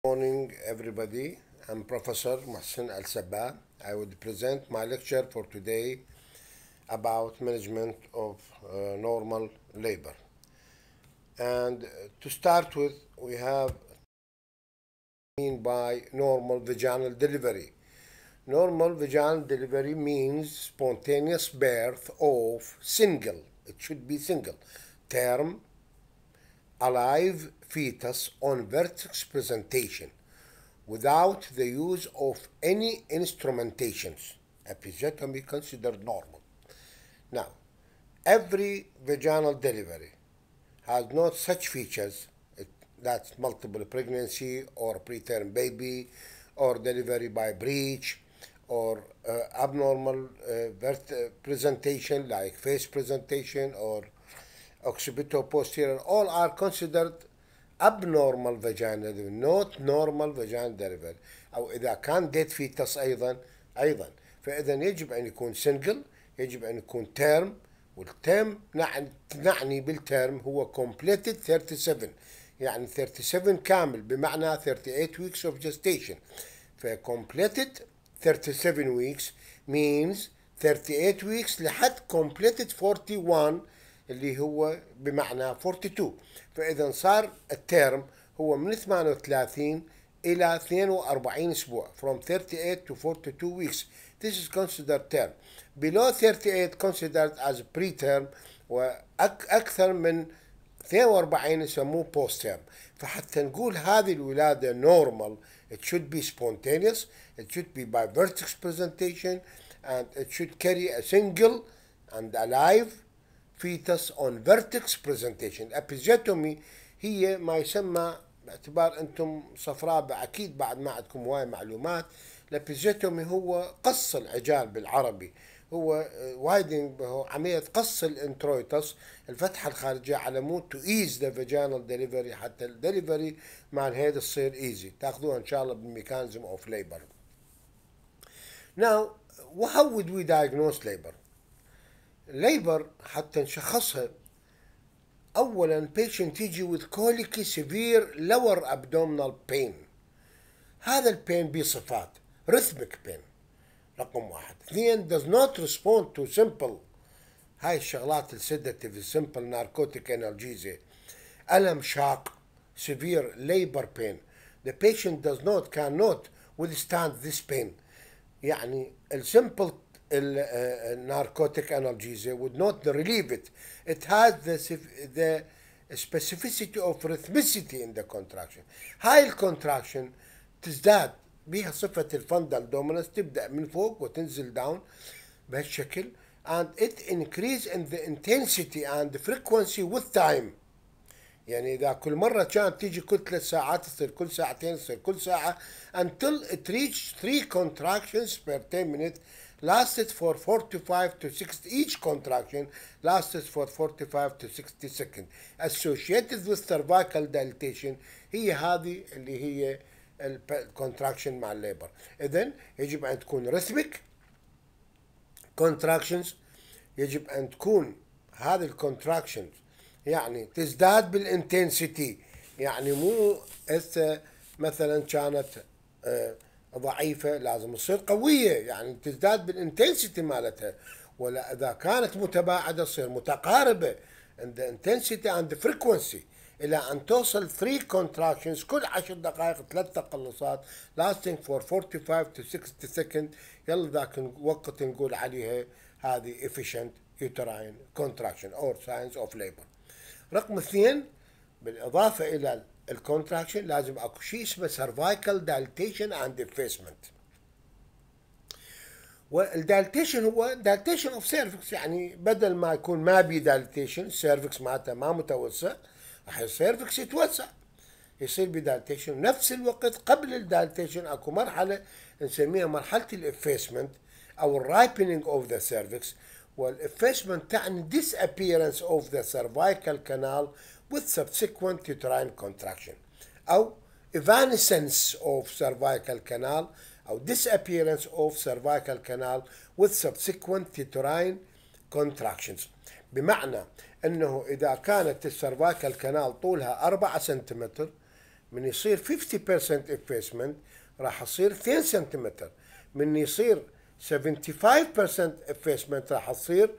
Morning, everybody. I'm Professor Muhsin Al-Sabbak. I would present my lecture for today about management of normal labor. And to start with, we have mean by normal vaginal delivery. Normal vaginal delivery means spontaneous birth of single, it should be single, term, alive fetus on vertex presentation without the use of any instrumentations. Episiotomy considered normal. Now, every vaginal delivery has not such features, that's multiple pregnancy or preterm baby or delivery by breech or abnormal presentation like face presentation or occipito-posterior, all are considered abnormal vaginal delivery, not normal vaginal delivery. أو إذا كان dead fetus أيضا فإذا يجب أن يكون single، يجب أن يكون term، والترم نعني بالترم هو completed 37، يعني 37 كامل بمعنى 38 weeks of gestation. ف completed 37 weeks means 38 weeks لحد completed 41 اللي هو بمعنى 42. فإذا صار الترم هو من 38 إلى 42 أسبوع from 38 to 42 weeks. This is considered term. Below 38 considered as preterm وأكثر من 42 يسموه post term. فحتى نقول هذه الولادة normal, it should be spontaneous, it should be by vertex presentation, and it should carry a single and alive fetus on vertex presentation. Episiotomy هي ما يسمى، باعتبار انتم صفراء اكيد بعد ما عندكم هواي معلومات، الابيزيتومي هو قص العجال بالعربي، هو وايدنج، هو عملية قص الانترويتس الفتحة الخارجية على مود تو ايز ذا فاجينال ديليفري، حتى الدليفري مع الهيد تصير ايزي. تاخذوها ان شاء الله بالميكانيزم اوف ليبر. Now, how would we diagnose labor? labor حتى نشخصها، اولا patient يجي with colicky severe lower abdominal pain. هذا البين بصفات rhythmic pain رقم واحد. اثنين does not respond to simple، هاي الشغلات السيداتيف simple narcotic analgesia. ألم شاق severe labor pain. The patient cannot withstand this pain. يعني الsimple narcotic analgesia would not relieve it. It has the specificity of rhythmicity in the contraction. هاي الكونتراكشن تزداد بها صفة الفندل دومينانس، تبدأ من فوق وتنزل داون بهالشكل، and it increase in the intensity and the frequency with time. يعني إذا كل مرة كانت تيجي كل 3 ساعات تصير كل ساعتين، تصير كل ساعة until it reach 3 contractions per 10 minutes lasted for 45 to 60. Each contraction lasted for 45 to 60 seconds. Associated with cervical dilatation هي هذه اللي هي الكونتراكشن مع الليبر. إذن يجب أن تكون rhythmic contractions، يجب أن تكون هذه الكونتراكشنز يعني تزداد بالانتنسيتي، يعني مو مثلا كانت ضعيفة لازم تصير قوية، يعني تزداد بالانتنسيتي مالتها، ولا إذا كانت متباعدة تصير متقاربة in the intensity and the frequency، إلى أن توصل 3 contractions كل 10 دقائق 3 تقلصات lasting for 45 to 60 seconds. يلا ذاك وقت نقول عليها هذه efficient uterine contraction or signs of labor. رقم 2 بالإضافة إلى الكونتراكشن لازم اكو شيء اسمه cervical dilatation and effacement. والدايلتيشن هو dilatation of cervix، يعني بدل ما يكون ما بي dilatation cervix معناتها ما متوسع، راح السيرفكس يتوسع يصير بدايلتيشن. نفس الوقت قبل الدايلتيشن اكو مرحلة نسميها مرحلة الافيسمنت او الرايبنينج اوف ذا سيرفكس، والافيسمنت تعني disappearance of the cervical canal with subsequent uterine contraction، أو evanescence of cervical canal أو disappearance of cervical canal with subsequent uterine contractions. بمعنى أنه إذا كانت السيرفايكال كانال طولها 4 سنتيمتر من يصير 50% effacement راح يصير 2 سنتيمتر. من يصير 75% effacement راح تصير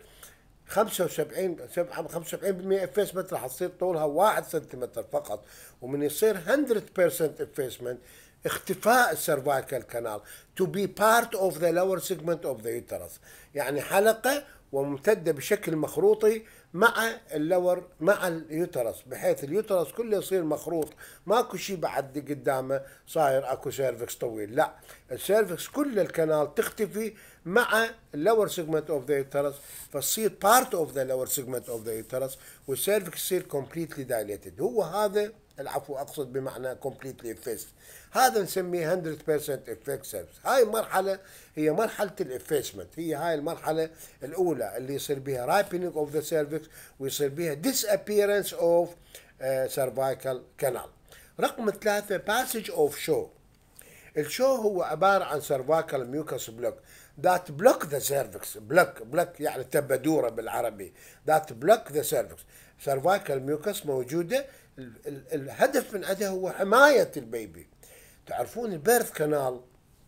75% effacement راح تصير طولها 1 سنتيمتر فقط. ومن يصير 100% effacement اختفاء السيرفايكال كانال to be part of the lower segment of the uterus، يعني حلقة وممتدة بشكل مخروطي مع اللور مع اليوترس، بحيث اليوترس كله يصير مخروط، ماكو شيء بعد قدامه صاير اكو سيرفكس طويل، لا، السيرفكس كل الكنال تختفي مع اللور سيجمنت اوف ذا يوترس، فتصير بارت اوف ذا لور سيجمنت اوف ذا يوترس، والسيرفكس يصير كومبليتلي دايليتد. هو هذا العفو اقصد بمعنى كومبليتلي افيست، هذا نسميه 100% افكت سيرفكس. هاي المرحله هي مرحله الافيسمنت، هي هاي المرحله الاولى اللي يصير بها رايبنينج اوف ذا سيرفكس ويصير بها disappearance اوف سيرفايكال كانال. رقم 3 باسج اوف شو. الشو هو عباره عن سيرفايكال ميوكس بلوك that block the cervix. بلوك يعني تبدوره بالعربي. that block the cervix. سيرفايكال ميوكس موجوده، الهدف من عندها هو حمايه البيبي. تعرفون البيرث كانال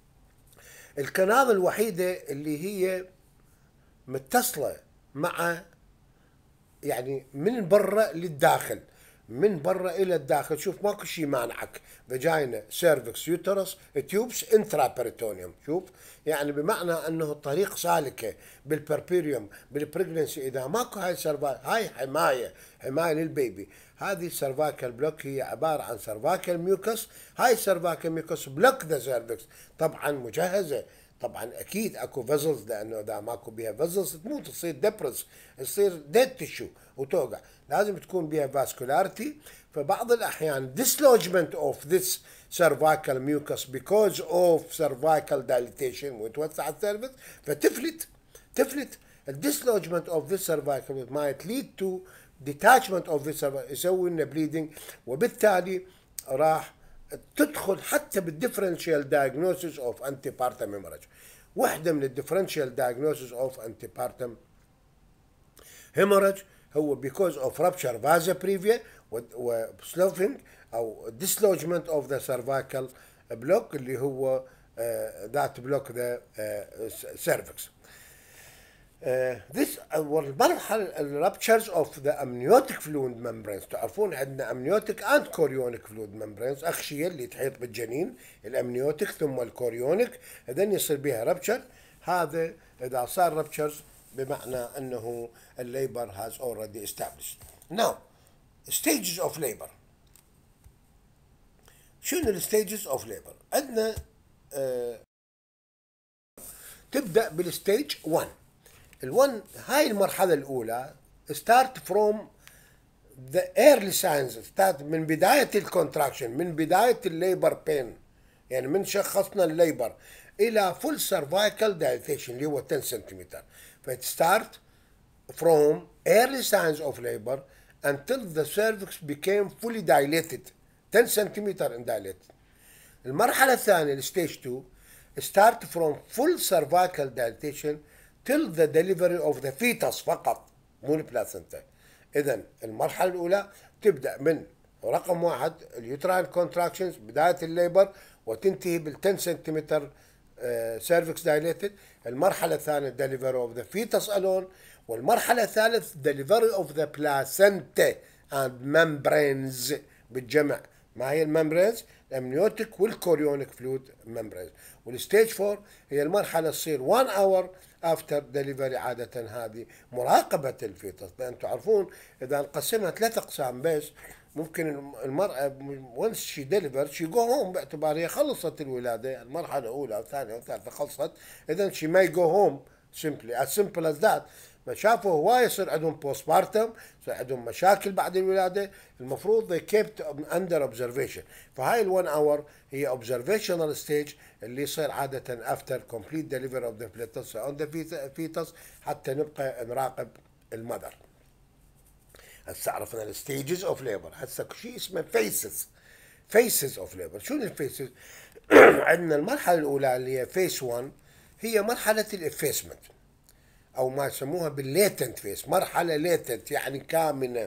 الكنال الوحيده اللي هي متصله مع، يعني من برا للداخل، من برا الى الداخل. شوف ماكو شيء مانعك، فاجينا سيرفكس يوترس تيوبس انترا بيريتونيوم. شوف يعني بمعنى انه الطريق سالكه بالبربيريوم بالبريجنسي. اذا ماكو هاي هاي حمايه للبيبي. هذه السيرفايكال بلوك هي عباره عن سيرفايكال ميوكس. هاي السيرفايكال ميوكس بلوك ذا سيرفكس، طبعا مجهزه، طبعا اكيد اكو فيزلز، لانه اذا ماكو بها فيزلز تموت، تصير ديبرس، تصير ديد تشو وتوقع. لازم تكون بها فاسكولاريتي. فبعض الاحيان dislodgement of this cervical mucus because of cervical dilatation وتوسع السيرفكس فتفلت. الديسلوجمنت اوف this cervical might lead to detachment of this cervical، يسوي لنا bleeding، وبالتالي راح تدخل حتى بالديفرنشال دايجنوسيس اوف انتي بارتم هيموريج. واحده من الديفرنشال دايجنوسيس اوف انتي بارتم هيموريج هو because of rupture vasa previa وسلوفينج او dislodgement of the cervical block اللي هو that block the cervix. This والمرحلة الرابتشرز اوف ذا امنيوتيك فلويد ممبرينز. تعرفون عندنا امنيوتيك اند كوريونيك فلويد ممبرينز، اغشية اللي تحيط بالجنين، الامنيوتيك ثم الكوريونيك، اذن يصير بها رابتشر. هذا اذا صار رابتشرز بمعنى انه الليبر has already established. Now stages of labor. شنو الستيجز اوف ليبر؟ عندنا تبدا بالستيج 1. ال1 هاي المرحله الاولى start from the early signs، start من بدايه الكونتراكشن، من بدايه الليبر بين، يعني من شخصنا الليبر الى فول سيرفايكال دايليتيشن اللي هو 10 سنتيمتر. فتستارت from early signs of labor until the cervix became fully dilated 10 سنتيمتر in dilated. المرحلة الثانية الستيج 2 start from full cervical dilatation till the delivery of the fetus فقط، مو البلاسنتا. إذن المرحلة الأولى تبدأ من رقم 1 اليوتراين كونتراكشنز بداية الليبر وتنتهي بال 10 سنتيمتر سيرفكس دايليتد. المرحلة الثانية delivery of the fetus alone. والمرحلة الثالث delivery of the placenta and membranes بالجمع. ما هي الممبرينز؟ الامنيوتيك والكوريونيك فلويد ممبرينز. والستيج 4 هي المرحلة تصير 1 اور افتر ديليفري. عادة هذه مراقبة الفيتس، لأن تعرفون إذا نقسمها 3 أقسام بس، ممكن المرأة once she delivered she go home باعتبار هي خلصت الولادة، المرحلة الأولى والثانية والثالثة خلصت، إذا she may go home simply as simple as that. ما شافوا هواي يصير عندهم بوست بارتم، يصير عندهم مشاكل بعد الولادة، المفروض they kept under observation. فهاي ال1 hour هي observational stage اللي يصير عادة after complete delivery of the fetus on the fetus حتى نبقى نراقب المذر. هسه عرفنا الستيجز اوف ليبر، هسه شيء اسمه فيسز اوف ليبر. شنو الفيسز؟ عندنا المرحلة الأولى اللي هي فيس 1 هي مرحلة الافيسمنت، او ما يسموها بالليتنت فيس، مرحله ليتنت يعني كامنه.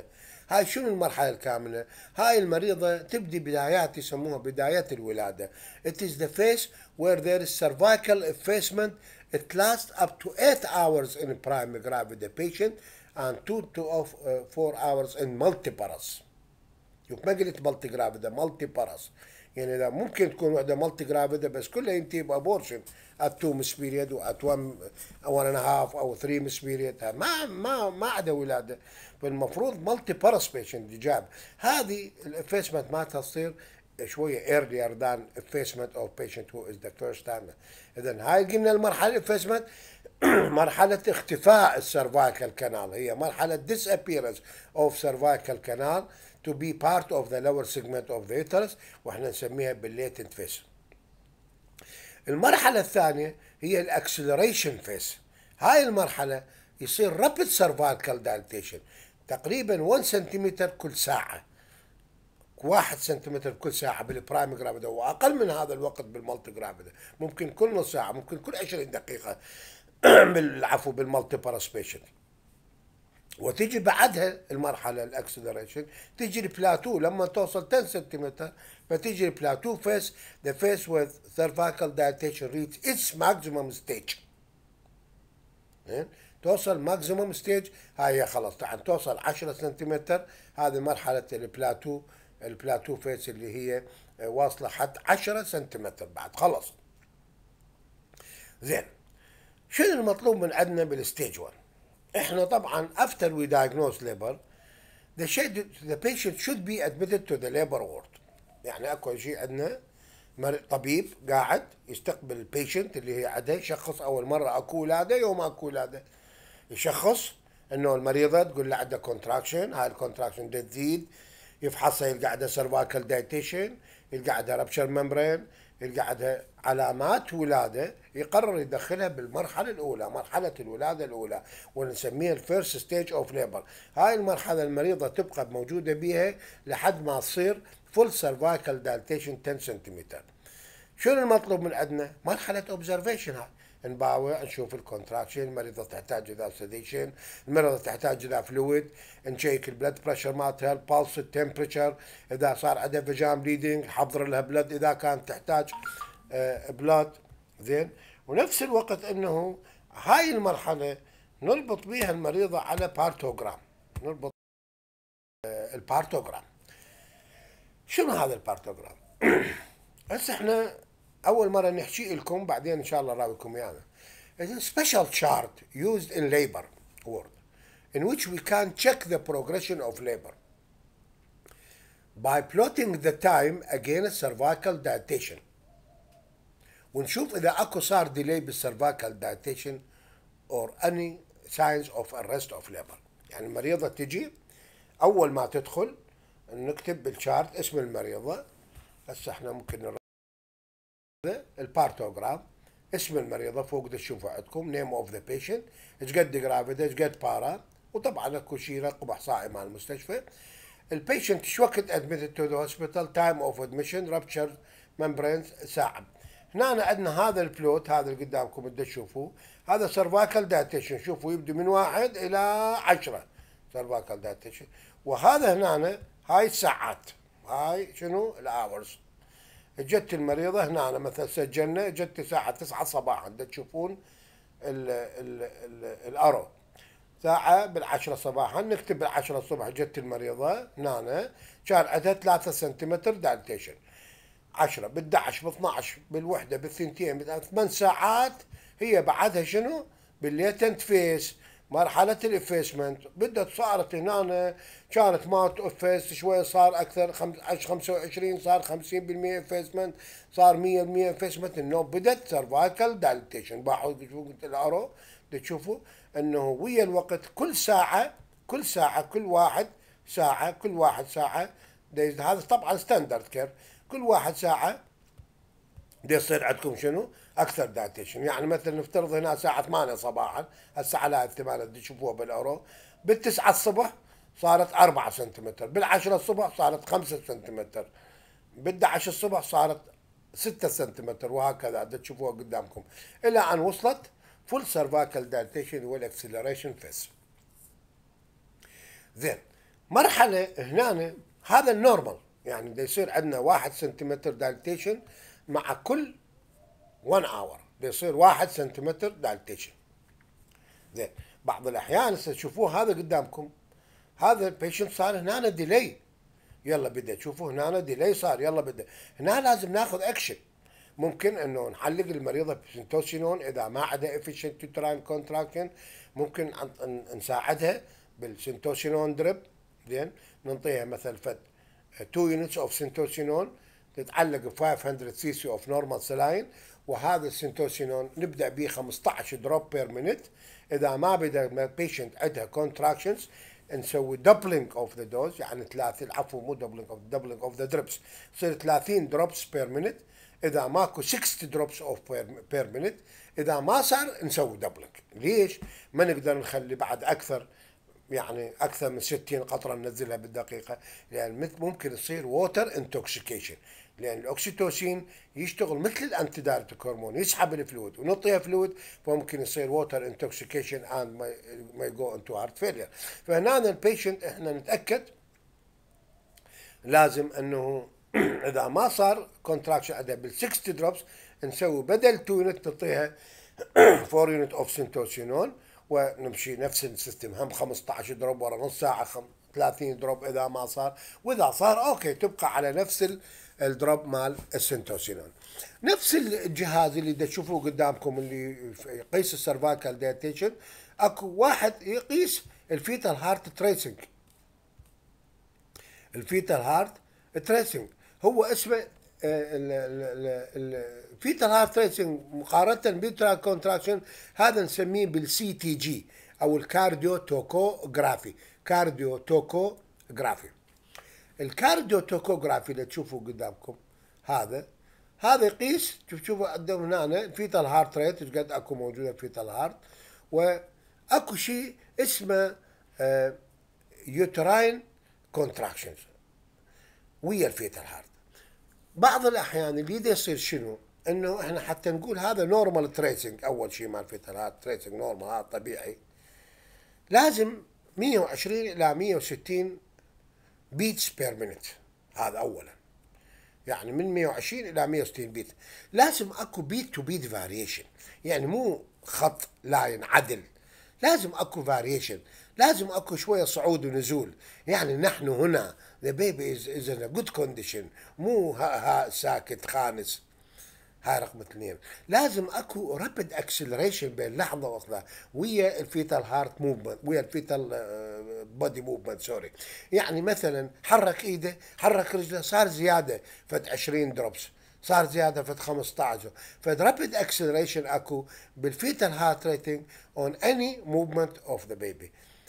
هاي شنو المرحلة الكاملة؟ هاي المريضة تبدي بدايات يسموها بدايات الولادة. It is the phase where there is cervical effacement. It lasts up to 8 hours in prime gravida patient and 2 to 4 hours in multiparous. ما قلت مالتي جرافيدا، مالتي باراس. يعني اذا ممكن تكون وحده مالتي جرافيدا بس كلها ينتهي بابورشن ات 2 مس بيريد وات 1 اند هاف او 3 مس بيريد، ما عدا ولاده. فالمفروض مالتي باراس بيشنت جاب هذه الافيسمنت مالتها تصير شويه earlier than effacement of patient who is the first time. اذا هاي قلنا المرحله الافيسمنت مرحلة اختفاء السيرفايكال كانال، هي مرحلة disappearance of cervical canal to be part of the lower segment of the uterus، واحنا نسميها بالليتنت فيس. المرحلة الثانية هي الاكسلريشن فيس. هاي المرحلة يصير rapid cervical dilatation تقريبا 1 سنتيمتر كل ساعة، 1 سنتيمتر كل ساعة بالبرايم جرافيدا، وأقل من هذا الوقت بالمالتي جرافيدا، ممكن كل نص ساعة، ممكن كل 20 دقيقة بالعفو بالمالتي باراسبيشن. وتيجي بعدها المرحله الاكسلريشن، تيجي البلاتو لما توصل 10 سنتيمتر، فتيجي البلاتو فيس، the face with cervical dilatation reach its maximum stage. توصل ماكسيموم ستيج، هاي خلاص طبعا توصل 10 سنتيمتر، هذه مرحله البلاتو فيس اللي هي واصله حد 10 سنتيمتر بعد خلص. زين، شنو المطلوب من عندنا بالستيج 1؟ احنا طبعا after we diagnose labor the patient should be admitted to the labor ward. يعني اكو شيء عندنا طبيب قاعد يستقبل البيشنت اللي هي عندها، يشخص اول مره اكو ولاده يوم اكو ولاده، يشخص انه المريضه تقول له عندها كونتراكشن، هاي الكونتراكشن تزيد، يفحصها يلقى عندها سيرفايكال دايتيشن، يلقى عندها رابشر ممبرين، يلقى عندها علامات ولاده، يقرر يدخلها بالمرحله الاولى، مرحله الولاده الاولى، ونسميها الفيرست ستيج اوف ليبر. هاي المرحله المريضه تبقى موجوده بيها لحد ما تصير فول سيرفايكال دايتيشن 10 سنتيمتر. شنو المطلوب من عندنا؟ مرحله اوبزرفيشن، هاي نباوع نشوف الكونتراكشن، المريضه تحتاج الى سيديشن، المريضه تحتاج الى فلويد، نشيك البلد بريشر مالتها، البلس، التمبريتشر، اذا صار عندها فيجام بليدنج حضر لها بلد اذا كانت تحتاج بلاد. زين، ونفس الوقت انه هاي المرحله نربط بيها المريضه على بارتوغرام، نربط البارتوغرام. شنو هذا البارتوغرام؟ هسه احنا اول مره نحكي لكم، بعدين ان شاء الله راويكم اياها. It's a special chart used in labor ward in which we can check the progression of labor by plotting the time against cervical dilatation، ونشوف اذا اكو صار ديلي بالسيرفايكال dilatation or any signs of arrest of labor. يعني المريضه تجي اول ما تدخل نكتب بالشارت اسم المريضه. هسه احنا ممكن نرى البارتوغرام، اسم المريضه فوق تشوفوا عندكم نيم اوف ذا بيشنت، ايش قد جرافيدا، ايش قد بارا، وطبعا اكو شيء رقم احصائي مال المستشفى. البيشنت ايش وقت ادمتد تو ذا هوسبيتال، تايم اوف ادميشن، رابتشر ممبرينز، ساعه. هنا عندنا هذا البلوت، هذا اللي قدامكم بدي تشوفوه، هذا سيرفايكال دايتيشن، شوفوا يبدو من 1 الى 10 سيرفايكال دايتيشن. وهذا هنا هاي الساعات، هاي شنو الاورز. اجت المريضه هنا مثلا سجلنا اجت الساعه 9 صباحا، تشوفون الارو ساعه بال10 صباحا، نكتب بال10 الصبح جت المريضه هنا، كان عندها 3 سنتيمتر دايليتيشن، 10 بال11 ب12 بالوحده بالثنتين 8 ساعات، هي بعدها شنو؟ بالليتنت فيس، مرحلة الافيسمنت. بدت صارت هنا كانت ما تفيس شوي، صار اكثر 25 صار 50% افيسمنت، صار 100% افيسمنت، انه بدت سيرفايكال دايليتيشن. باحوا قلت الارو تشوفوا انه ويا الوقت كل ساعة كل واحد ساعة هذا طبعا ستاندرد كير، كل واحد ساعة دي يصير عندكم شنو؟ اكثر دايتيشن. يعني مثلا نفترض هنا الساعه 8 صباحا، هسه على 8 تشوفوها بالاورو، بال9 الصبح صارت 4 سنتيمتر، بال10 الصبح صارت 5 سنتيمتر، بال11 الصبح صارت 6 سنتيمتر، وهكذا تشوفوها قدامكم الى ان وصلت فول سيرفايكال دايتيشن والاكسلريشن فيس. زين، مرحلة هنا هذا النورمال، يعني بده يصير عندنا 1 سنتيمتر دايلتيشن مع كل 1 اور، بده يصير 1 سنتيمتر دايلتيشن. زين، بعض الأحيان هسه تشوفوه هذا قدامكم، هذا البيشنت صار هنا ديلي، يلا بدا تشوفوا هنا ديلي صار، يلا بدا هنا لازم ناخذ اكشن. ممكن انه نعلق المريضه بسنتوسينون اذا ما عندها efficient uterine contraction، ممكن نساعدها بالسنتوسينون دريب. زين، ننطيها مثلا فد 2 units of سنتوسينون تتعلق ب 500 سي سي اوف نورمال سلاين، وهذا السنتوسينون نبدا به 15 دروب بير مينت. اذا ما بدا البيشنت عندها كونتراكشنز نسوي دبلينج اوف ذا دوز، يعني 30، عفوا مو دبلينج اوف ذا دربس، يصير 30 دروبس بير مينت. اذا ماكو 60 دروبس اوف بير مينت. اذا ما صار نسوي دبلينج. ليش؟ ما نقدر نخلي بعد اكثر، يعني اكثر من 60 قطره ننزلها بالدقيقه، لان ممكن يصير ووتر انتوكسيكيشن، لان الاكسيتوسين يشتغل مثل الانتي دايرتيك هرمون، يسحب الفلويد ونعطيها فلويد، فممكن يصير ووتر انتوكسيكيشن اند ما يجو انتو هارت فيلير. فهنا البيشنت احنا نتاكد لازم انه اذا ما صار كونتراكشن عندها بال 60 دروبس نسوي بدل 2 يونت نعطيها 4 يونت اوف سنتوسينون، ونمشي نفس السيستم، هم 15 دروب ورا نص ساعه 30 دروب اذا ما صار، واذا صار اوكي تبقى على نفس الدروب مال السنتوسينون. نفس الجهاز اللي تشوفوه قدامكم اللي يقيس السيرفايكال دايتيشن، اكو واحد يقيس الفيتال هارت تريسنج. الفيتال هارت تريسنج هو اسمه الفيتال هارت تريسنج مقارنه باليوتراين كونتراكشن، هذا نسميه بالسي تي جي او الكارديو توكوغرافي. كارديو توكوغرافي. الكارديو توكوغرافي اللي تشوفوا قدامكم هذا يقيس، تشوفوا عندهم هنا الفيتال هارت ريت، ايش قد اكو موجوده فيتال هارت، واكو شيء اسمه يوتراين كونتراكشنز ويا الفيتال هارت. بعض الاحيان اللي يصير شنو؟ انه احنا حتى نقول هذا نورمال تريسنج، اول شيء مال الفيتال هارت تريسنج نورمال، هذا طبيعي، لازم 120 الى 160 بيتس بير مينت، هذا اولا، يعني من 120 الى 160 بيت. لازم اكو بيت تو بيت فاريشن، يعني مو خط لاين عدل، لازم اكو فاريشن، لازم اكو شويه صعود ونزول. يعني نحن هنا the baby is in a good condition، مو ها ساكت خانس. هاي رقم 2. لازم اكو رابid اكسلريشن بين لحظه واخرى ويا الفيتال هارت موفمنت، ويا الفيتال بودي موفمنت، سوري. يعني مثلا حرك ايده، حرك رجله، صار زياده فد 20 دروبس، صار زياده فد 15، فد رابid اكسلريشن اكو بالفيتال هارت ريتنج اون اني موفمنت اوف ذا بيبي.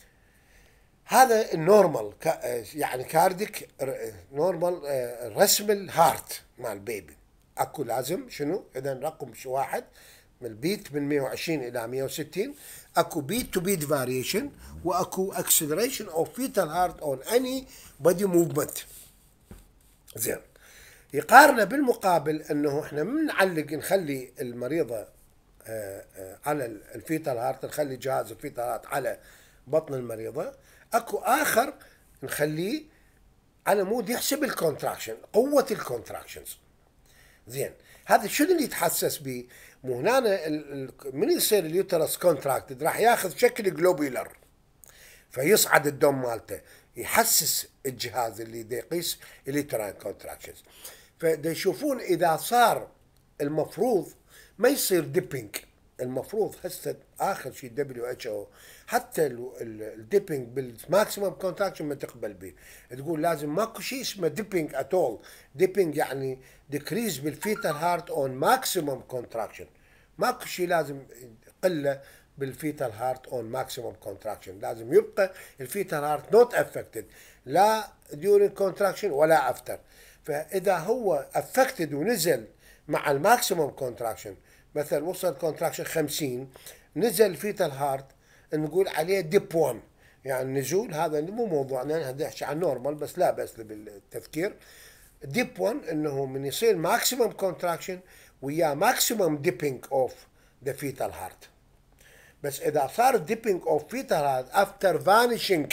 هذا النورمال، يعني كارديك نورمال رسم الهارت مع البيبي. اكو لازم شنو؟ اذا رقم 1 من البيت من 120 الى 160، اكو بيت تو بيت فاريشن، واكو اكسلريشن اوف فيتال هارت اون اني بودي موفمنت. زين، يقارن بالمقابل انه احنا من نعلق نخلي المريضه على الفيتال هارت، نخلي جهاز الفيتال هارت على بطن المريضه، اكو اخر نخليه على مود يحسب الكونتراكشن، قوه الكونتراكشنز. زين، هذا شنو اللي يتحسس به؟ مو هنا من يصير اليوترس كونتراكتد راح ياخذ شكل جلوبيلر، فيصعد الدم مالته، يحسس الجهاز اللي دا يقيس اليوتراين كونتراكشنز. فدا يشوفون اذا صار المفروض ما يصير ديبينج، المفروض هسه اخر شيء WHO حتى الديبينج بالماكسيمم كونتراكشن ما تقبل به، تقول لازم ماكو شيء اسمه ديبينج اتول. ديبينج يعني ديكريز بالفيتال هارت اون ماكسيمم كونتراكشن، ماكو شيء لازم قله بالفيتال هارت اون ماكسيمم كونتراكشن، لازم يبقى الفيتال هارت نوت افكتد لا during كونتراكشن ولا افتر. فاذا هو افكتد ونزل مع الماكسيمم كونتراكشن، مثلا وصل كونتراكشن 50، نزل الفيتال هارت، نقول عليه ديب 1. يعني نزول هذا مو موضوعنا، هذا نحكي عن نورمال بس لا بأس بالتفكير. ديب 1 انه من يصير ماكسيمم كونتراكشن ويا ماكسيمم ديبينج اوف ذا فيتال هارت. بس اذا صار ديبينج اوف فيتال هارت افتر فانيشنج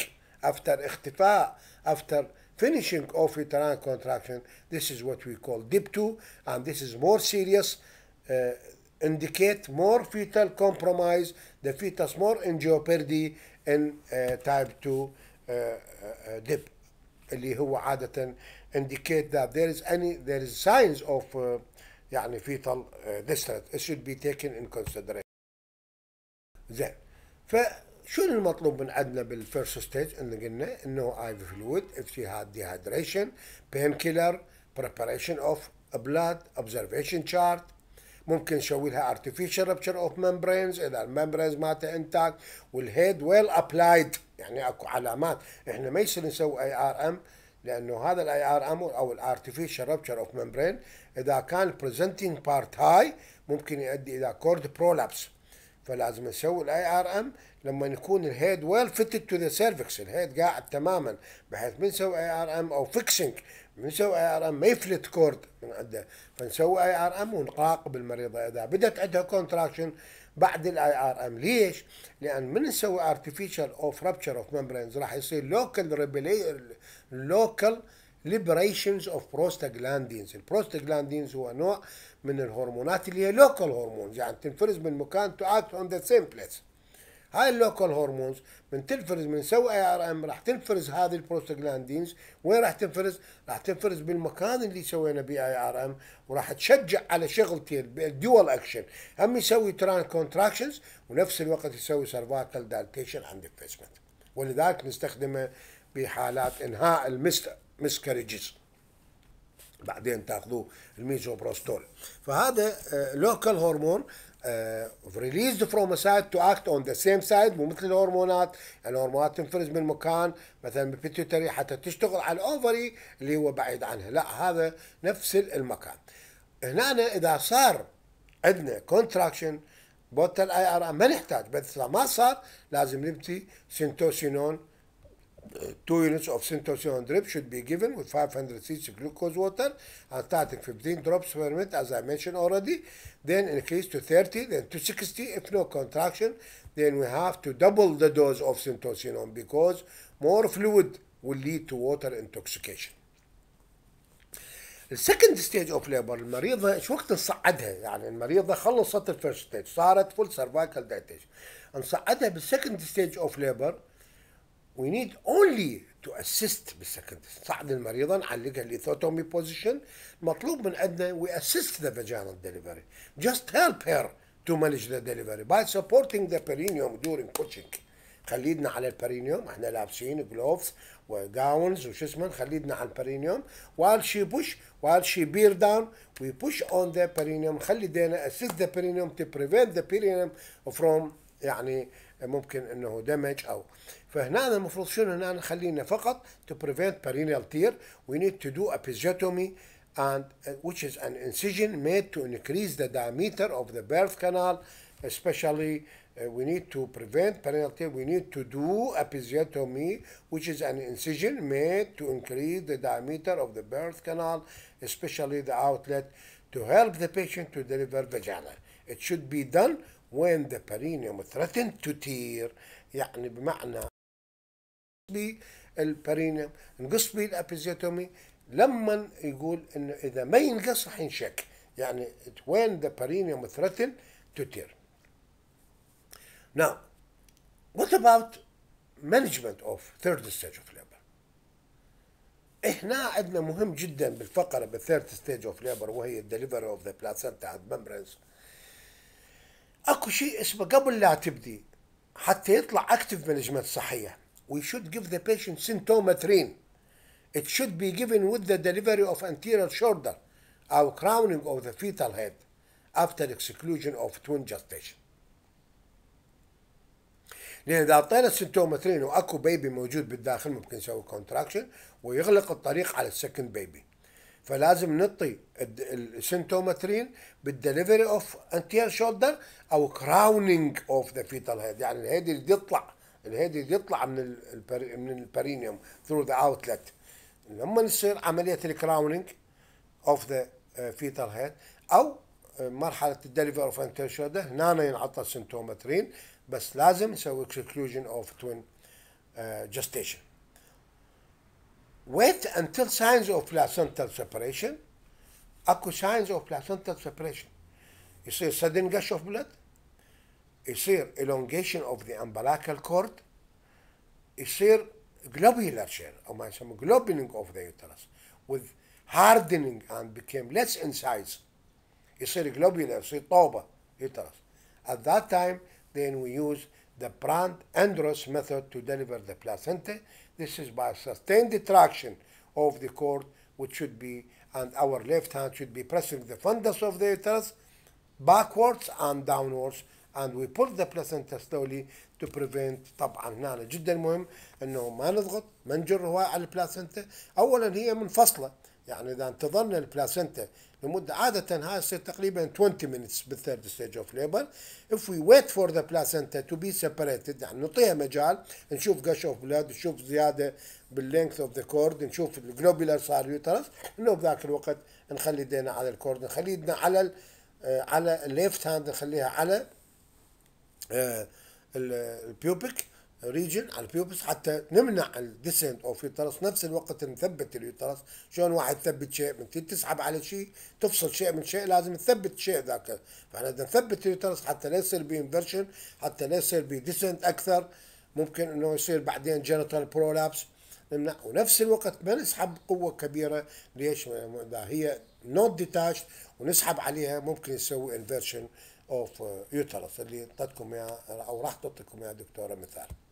after اختفاء, after finishing of uterine contraction. This is what we call DIP2, and this is more serious, indicate more fetal compromise, the fetus more in jeopardy in type 2 DIP, اللي هو عادة indicate that there is signs of يعني fetal distress. It should be taken in consideration. زين، فشو المطلوب من عندنا بالفيرست ستيج؟ اللي قلنا انه ايفي فلويد if she had dehydration, painkiller, preparation of blood, observation chart. ممكن نسوي لها artificial rupture of membranes اذا الممبرينز مالتها انتاك، والهيد ويل ابلايد، يعني اكو علامات. احنا ما يصير نسوي اي ار ام، لانه هذا الاي ار ام او الارتفيشال رابتشر اوف ممبرين اذا كان بريزنتنج بارت هاي ممكن يؤدي الى كورد برولابس، فلازم نسوي الاي ار ام لما يكون الهيد ويل فيتد تو ذا سيرفكس، الهيد قاعد تماما، بحيث بنسوي اي ار ام او فيكسنج، بنسوي اي ار ام ما يفلت كورد من عنده، فنسوي اي ار ام ونراقب المريضه اذا بدت عندها كونتراكشن بعد الاي ار ام. ليش؟ لان من نسوي ارتفيشال اوف رابتشر اوف ممبرينز راح يصير لوكال liberations of prostaglandins. البروستاجلاندينز هو نوع من الهرمونات اللي هي لوكال هرمونز، يعني تنفرز من مكان to act on the same place. هاي اللوكال هرمونز من تنفرز، من نسوي اي ار ام راح تنفرز هذه البروستاجلاندينز. وين راح تنفرز؟ راح تنفرز بالمكان اللي سوينا به اي ار ام، وراح تشجع على شغلتين الدول اكشن، هم يسوي تران كونتراكشنز ونفس الوقت يسوي سيرفايكال دايليتيشن عند الفيسمنت، ولذلك نستخدمه بحالات انهاء المسكريجز. بعدين تاخذوه الميزوبروستول. فهذا لوكال هرمون released from a side to act on the same side، مو مثل الهرمونات. الهرمونات تنفرز من مكان مثلا بالبيتيوتري حتى تشتغل على الاوفري اللي هو بعيد عنها، لا هذا نفس المكان. هنا اذا صار عندنا كونتراكشن بوتل اي ار ام ما نحتاج، بس اذا ما صار لازم نبتي سنتوسينون. 2 units of syntocinon drip should be given with 500 cc glucose water and starting 15 drops per minute as I mentioned already, then increase to 30, then to 60. If no contraction, then we have to double the dose of syntocinon because more fluid will lead to water intoxication. السكند ستيج اوف ليبر، المريضه ايش وقت نصعدها؟ يعني المريضه خلصت الفيرست ستيج، صارت فول سيرفايكال دايتيشن، نصعدها بالسكند ستيج اوف ليبر. we need only to assist بالسكند. صعد المريضة نعلقها ليثوتومي بوزيشن. مطلوب من عندنا we assist the vaginal delivery. just help her to manage the delivery by supporting the perineum during pushing. خليدنا على البرينيوم، احنا لابسين جلوفز وجاونز وش اسمه، خليدنا على البرينيوم while she push, while she bear down we push on the perineum. خلي دينا assist the perineum to prevent the perineum from يعني ممكن انه دمج او. فهنا المفروض شنو هنا نخلينا فقط to prevent perineal tear we need to do episiotomy and which is an incision made to increase the diameter of the birth canal, especially we need to prevent perineal tear. We need to do episiotomy which is an incision made to increase the diameter of the birth canal, especially the outlet, to help the patient to deliver vaginal. It should be done when the perineum threatened to tear، يعني بمعنى بالبرينيوم نقص به الابيزيوتومي لما يقول انه اذا ما ينقص راح ينشك، يعني when the perineum threatened to tear. Now what about management of third stage of labor؟ احنا عندنا مهم جدا بالفقره بالثيرد ستيج اوف ليبر وهي الدليفري اوف ذا بلاسنتا اند ممبرينز. اكو شيء اسمه قبل لا تبدي حتى يطلع اكتف مانجمنت صحيه we should give the patient symptometrin. It should be given with the delivery of anterior shoulder or crowning of the fetal head after exclusion of twin gestation. لأن إذا أعطينا السنتومترين وأكو بيبي موجود بالداخل ممكن نسوي كونتراكشن ويغلق الطريق على السكند بيبي، فلازم نعطي السنتومترين بالدليفري اوف انتير شولدر او كراونينج اوف ذا فيتال هيد، يعني الهيد اللي يطلع من البرينيوم ثرو ذا اوتلت. لما يصير عمليه الكراونينج اوف ذا فيتال هيد او مرحله الدليفري اوف انتير شولدر، هنا ينعطى السنتومترين، بس لازم نسوي اكسكلوجن اوف توين جستيشن. wait until signs of placental separation. اكو signs of placental separation. يصير sudden gush of blood، يصير elongation of the umbilical cord، يصير globular share او ما يسمى globuling of the uterus with hardening and became less in size. يصير globular، يصير طوبة uterus. At that time then we use the Brandt-Andros method to deliver the placenta. This is by sustained traction of the cord, which should be, and our left hand should be pressing the fundus of the uterus backwards and downwards, and we pull the placenta slowly to prevent. طبعا هنا جدا مهم انه ما نضغط، ما نجر هواء على البلاسنتا. اولا هي منفصله، يعني اذا انتظرنا البلاسنتا لمده عاده هاي تصير تقريبا 20 minutes بالثيرد ستيج اوف ليبر. if we wait for the placenta to be separated، يعني نعطيها مجال نشوف قش اوف بلاد، نشوف زياده باللينث اوف ذا كورد، نشوف الجلوبولار صار يوترس، انه بذاك الوقت نخلي ايدينا على الكورد، نخلي ايدنا على الليفت هاند، نخليها على البيوبك ريجن، على البيوبس، حتى نمنع الديسنت اوف يوترس. نفس الوقت نثبت اليوترس. شلون واحد يثبت شيء؟ من تسحب على شيء، تفصل شيء من شيء، لازم تثبت شيء ذاك. فاحنا بدنا نثبت اليوترس حتى لا يصير بي انفرشن، حتى لا يصير بي ديسنت اكثر، ممكن انه يصير بعدين جينيتال برولابس، نمنع. ونفس الوقت ما نسحب قوه كبيره. ليش؟ اذا هي نوت ديتاشد ونسحب عليها ممكن يسوي انفرشن اوف يوترس، اللي اعطتكم اياه او راح تعطيكم اياه دكتوره مثال.